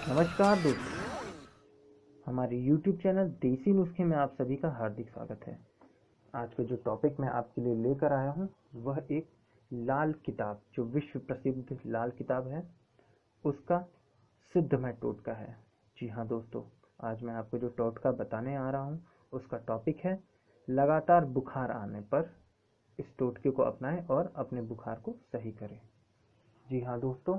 नमस्कार दोस्तों, हमारे YouTube चैनल देसी नुस्खे में आप सभी का हार्दिक स्वागत है। आज के जो टॉपिक मैं आपके लिए लेकर आया हूँ वह एक लाल किताब, जो विश्व प्रसिद्ध लाल किताब है, उसका सिद्धमय टोटका है। जी हाँ दोस्तों, आज मैं आपको जो टोटका बताने आ रहा हूँ उसका टॉपिक है लगातार बुखार आने पर इस टोटके को अपनाएं और अपने बुखार को सही करें। जी हाँ दोस्तों,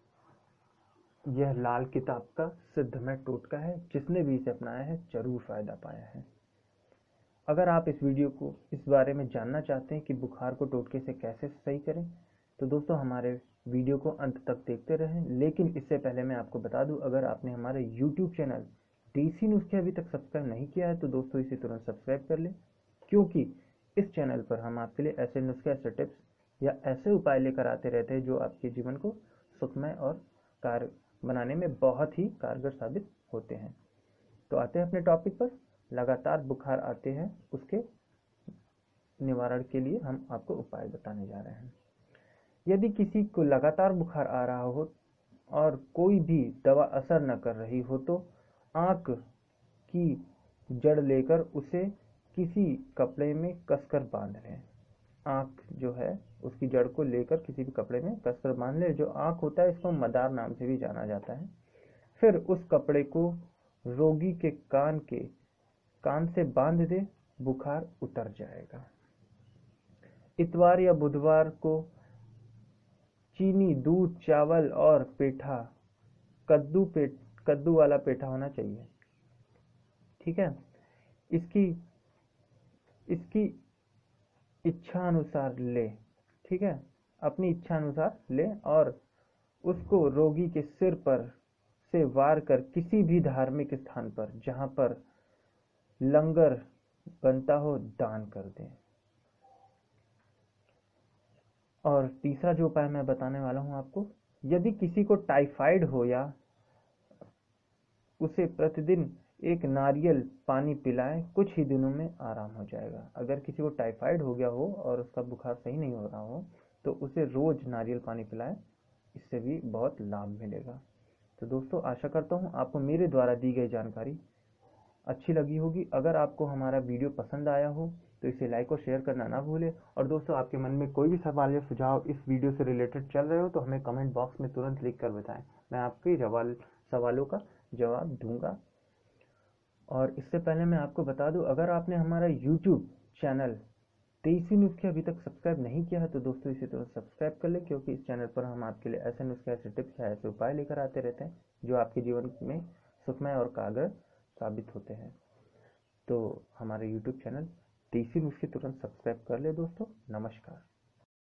यह लाल किताब का सिद्धमय टोटका है। जिसने भी इसे अपनाया है जरूर फायदा पाया है। अगर आप इस वीडियो को इस बारे में जानना चाहते हैं कि बुखार को टोटके से कैसे सही करें, तो दोस्तों हमारे वीडियो को अंत तक देखते रहें। लेकिन इससे पहले मैं आपको बता दूं, अगर आपने हमारे YouTube चैनल देसी नुस्खे अभी तक सब्सक्राइब नहीं किया है तो दोस्तों इसे तुरंत सब्सक्राइब कर लें, क्योंकि इस चैनल पर हम आपके लिए ऐसे नुस्खे, ऐसे टिप्स या ऐसे उपाय लेकर आते रहते हैं जो आपके जीवन को सुखमय और कार्य बनाने में बहुत ही कारगर साबित होते हैं। तो आते हैं अपने टॉपिक पर। लगातार बुखार आते हैं, उसके निवारण के लिए हम आपको उपाय बताने जा रहे हैं। यदि किसी को लगातार बुखार आ रहा हो और कोई भी दवा असर न कर रही हो तो आंख की जड़ लेकर उसे किसी कपड़े में कसकर बांध लें। आंख जो है उसकी जड़ को लेकर किसी भी कपड़े में कसकर बांध ले। जो आंख होता है इसको मदार नाम से भी जाना जाता है। फिर उस कपड़े को रोगी के कान से बांध दे, बुखार उतर जाएगा। इतवार या बुधवार को चीनी, दूध, चावल और पेठा, कद्दू वाला पेठा होना चाहिए, ठीक है। इसकी इसकी इच्छा अनुसार ले, ठीक है, अपनी इच्छा अनुसार ले और उसको रोगी के सिर पर से वार कर किसी भी धार्मिक स्थान पर जहां पर लंगर बनता हो दान कर दें। और तीसरा जो उपाय मैं बताने वाला हूं आपको, यदि किसी को टाइफाइड हो या उसे प्रतिदिन एक नारियल पानी पिलाएं, कुछ ही दिनों में आराम हो जाएगा। अगर किसी को टाइफाइड हो गया हो और उसका बुखार सही नहीं हो रहा हो तो उसे रोज नारियल पानी पिलाएं, इससे भी बहुत लाभ मिलेगा। तो दोस्तों, आशा करता हूँ आपको मेरे द्वारा दी गई जानकारी अच्छी लगी होगी। अगर आपको हमारा वीडियो पसंद आया हो तो इसे लाइक और शेयर करना ना भूलें। और दोस्तों, आपके मन में कोई भी सवाल या सुझाव इस वीडियो से रिलेटेड चल रहे हो तो हमें कमेंट बॉक्स में तुरंत लिख कर बताएं। मैं आपके सवालों का जवाब दूंगा। और इससे पहले मैं आपको बता दूं, अगर आपने हमारा YouTube चैनल देसी नुस्खे अभी तक सब्सक्राइब नहीं किया है तो दोस्तों इसे तो सब्सक्राइब कर ले, क्योंकि इस चैनल पर हम आपके लिए ऐसे नुस्खे, ऐसे टिप्स या ऐसे उपाय लेकर आते रहते हैं जो आपके जीवन में सुखमय और कारगर साबित होते हैं। तो हमारे YouTube चैनल देसी नुस्खे तुरंत सब्सक्राइब कर ले दोस्तों। नमस्कार।